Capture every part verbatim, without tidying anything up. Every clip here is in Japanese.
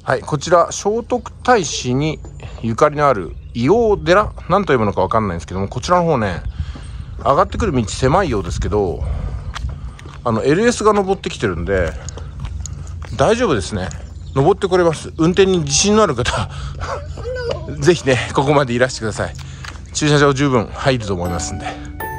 はい、こちら聖徳太子にゆかりのある硫黄寺、何と読むのか分かんないんですけども、こちらの方ね、上がってくる道狭いようですけど、あの エルエス が登ってきてるんで大丈夫ですね。登ってこれます。運転に自信のある方ぜひね、ここまでいらしてください。駐車場十分入ると思いますんで。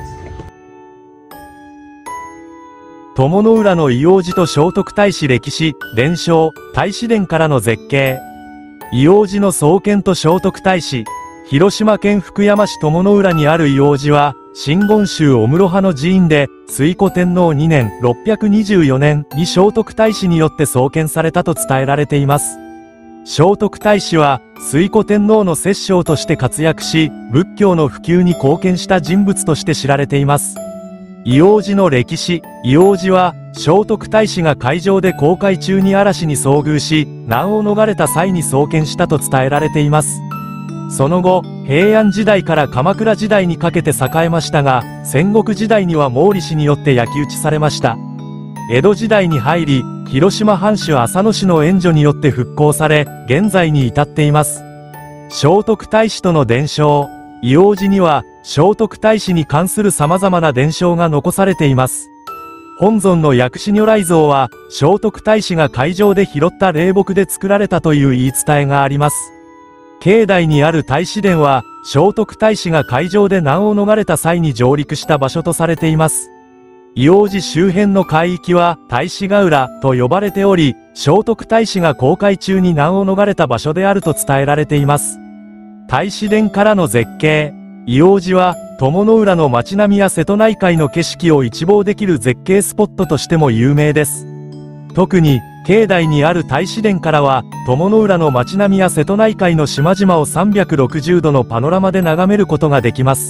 鞆の浦の硫黄寺と聖徳太子歴史伝承太子殿からの絶景。硫黄寺の創建と聖徳太子。広島県福山市鞆の浦にある硫黄寺は真言宗御室派の寺院で推古天皇にねんろっぴゃくにじゅうよねんに聖徳太子によって創建されたと伝えられています。聖徳太子は推古天皇の摂政として活躍し、仏教の普及に貢献した人物として知られています。硫黄寺の歴史。硫黄寺は聖徳太子が海上で航海中に嵐に遭遇し難を逃れた際に創建したと伝えられています。その後平安時代から鎌倉時代にかけて栄えましたが、戦国時代には毛利氏によって焼き討ちされました。江戸時代に入り広島藩主浅野氏の援助によって復興され現在に至っています。聖徳太子との伝承。硫黄寺には聖徳太子に関する様々な伝承が残されています。本尊の薬師如来像は聖徳太子が海上で拾った霊木で作られたという言い伝えがあります。境内にある太子殿は聖徳太子が海上で難を逃れた際に上陸した場所とされています。硫黄寺周辺の海域は太子ヶ浦と呼ばれており、聖徳太子が航海中に難を逃れた場所であると伝えられています。太子殿からの絶景。硫黄寺は鞆の浦の街並みや瀬戸内海の景色を一望できる絶景スポットとしても有名です。特に境内にある太子殿からは鞆の浦の街並みや瀬戸内海の島々をさんびゃくろくじゅうどのパノラマで眺めることができます。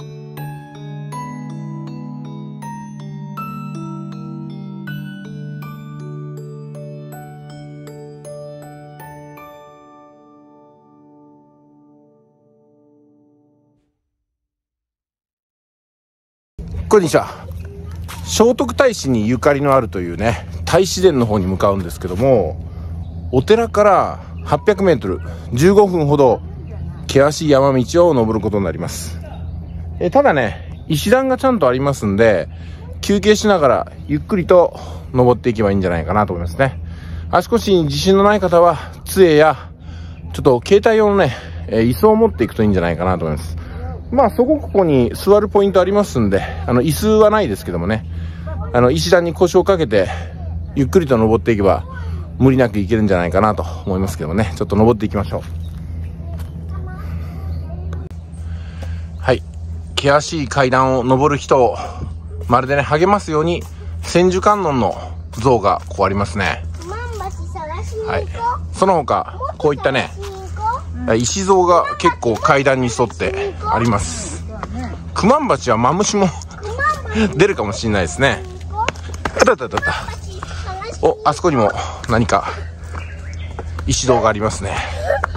こんにちは。聖徳太子にゆかりのあるというね、太子殿の方に向かうんですけども、お寺からはっぴゃくメートル、じゅうごふんほど険しい山道を登ることになります。えただね、石段がちゃんとありますんで、休憩しながらゆっくりと登っていけばいいんじゃないかなと思いますね。足腰に自信のない方は杖やちょっと携帯用のね、え椅子を持っていくといいんじゃないかなと思います。まあそこここに座るポイントありますんで、あの椅子はないですけどもね、あの石段に腰をかけてゆっくりと登っていけば無理なくいけるんじゃないかなと思いますけどもね、ちょっと登っていきましょう。はい、険しい階段を登る人をまるでね励ますように千手観音の像がここありますね。はい、その他こういったね石像が結構階段に沿ってあります。クマンバチはマムシも出るかもしれないですね。あたたたた。お、あそこにも何か石像がありますね。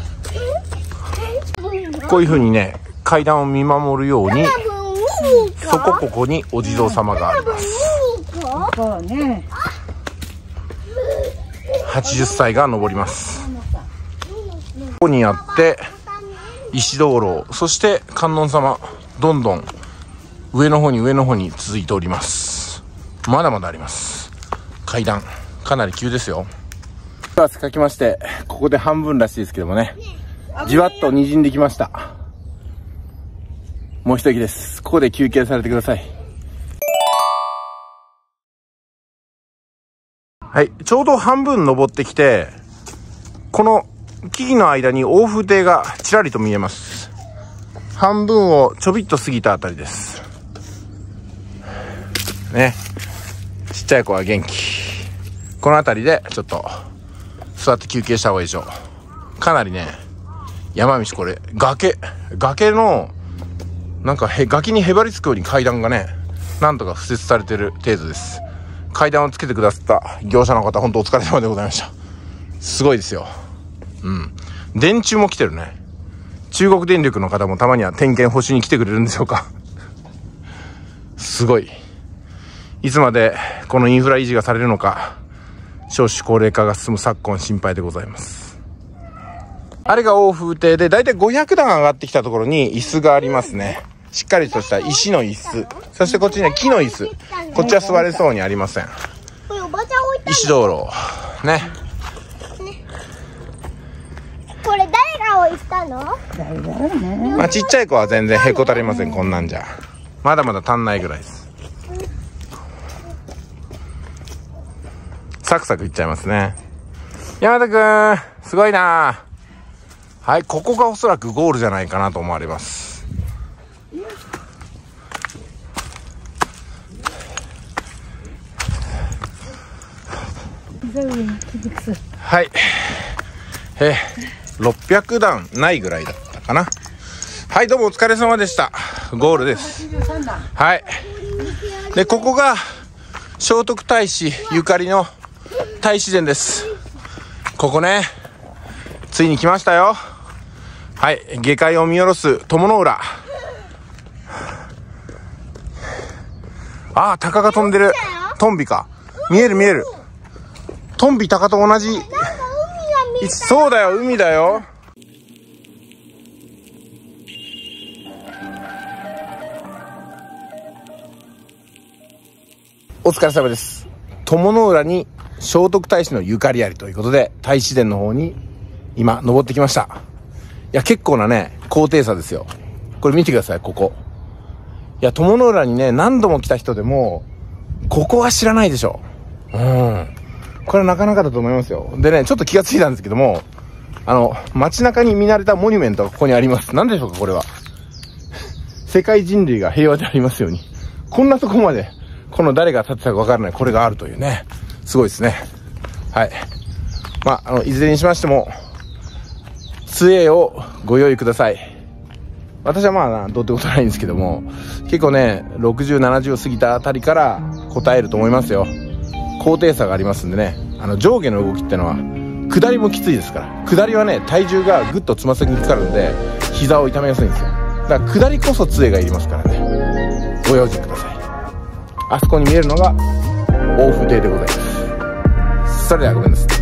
こういう風にね階段を見守るようにそこここにお地蔵様があります。はちじゅっさいが登ります。ここにあって石灯籠、そして観音様どんどん上の方に上の方に続いております。まだまだあります。階段かなり急ですよ。汗かきまして、ここで半分らしいですけどもね、じわっと滲んできました。もう一息です。ここで休憩されてください。はい、ちょうど半分登ってきて、この木々の間に大風亭がちらりと見えます。半分をちょびっと過ぎたあたりですね。ちっちゃい子は元気。この辺りでちょっと座って休憩した方がいいでしょう。かなりね山道、これ崖崖のなんかへ崖にへばりつくように階段がねなんとか敷設されてる程度です。階段をつけてくださった業者の方、本当お疲れ様でございました。すごいですよ。うん、電柱も来てるね。中国電力の方もたまには点検補修に来てくれるんでしょうか。すごい。いつまでこのインフラ維持がされるのか、少子高齢化が進む昨今心配でございます。 あれが欧風亭で、だいたいごひゃくだん上がってきたところに椅子がありますね。しっかりとした石の椅子。そしてこっちには木の椅子。こっちは座れそうにありません。 これおばちゃん置いたの？ 石灯籠。ね。 これ誰が置いたの？ 誰だろうね。 まあちっちゃい子は全然へこたれません、こんなんじゃ。まだまだ足んないぐらいです。サクサクいっちゃいますね。山田くん、すごいな。はい、ここがおそらくゴールじゃないかなと思われます。はい。えー、ろっぴゃくだんないぐらいだったかな。はい、どうもお疲れ様でした。ゴールです。はい。で、ここが聖徳太子ゆかりの太子殿です。ここね、ついに来ましたよ。はい、下界を見下ろす鞆の浦。ああ、鷹が飛んでる。トンビか。見える見える。トンビ鷹と同じ。 なんか海が見えた。 そうだよ、海だよ。お疲れ様です。鞆の浦に聖徳太子のゆかりありということで、太子殿の方に今登ってきました。いや、結構なね、高低差ですよ。これ見てください、ここ。いや、鞆の浦にね、何度も来た人でも、ここは知らないでしょ。うん。これはなかなかだと思いますよ。でね、ちょっと気がついたんですけども、あの、街中に見慣れたモニュメントがここにあります。何でしょうか、これは。世界人類が平和でありますように。こんなとこまで、この誰が建てたかわからないこれがあるというね。すごいですね。はい。まあ、あの、いずれにしましても、杖をご用意ください。私はまあ、どうってことないんですけども、結構ね、ろくじゅう、ななじゅうを過ぎたあたりから答えると思いますよ。高低差がありますんでね、あの、上下の動きってのは、下りもきついですから。下りはね、体重がぐっとつま先にかかるんで、膝を痛めやすいんですよ。だから下りこそ杖がいりますからね。ご用心ください。あそこに見えるのが、欧風亭でございます。それではごめんなさい。